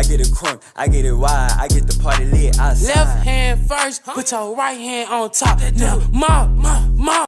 get it crunk, I get it wide, I get the party lit outside. Left hand first, put your right hand on top. Now, mom.